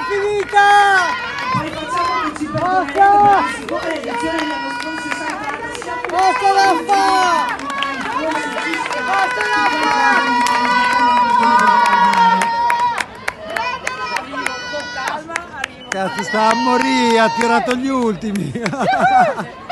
finita! Poi facciamo che ci perdonerete, siccome l'edizione dell'anno scorso è saltata, sia Basta la fa! Basta la fa! Cazzo, sta a morire, ha tirato gli ultimi!